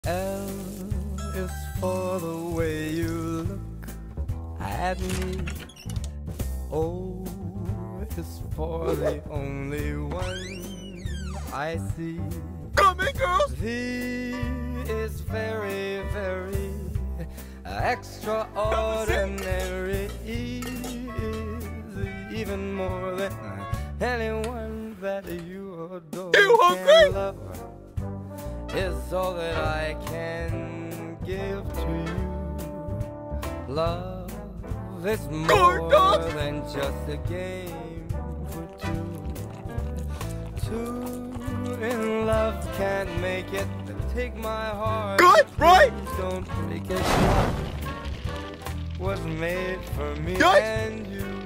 L is for the way you look at me. O is for the only one I see. Come in, girls! V is very, very extraordinary. E is even more than anyone that you adore. You hungry? Love is all that I can give to you. Love is more than just a game for two. Two in love can't make it. Take my heart. Good, right? Please don't break it. Love was made for me and you.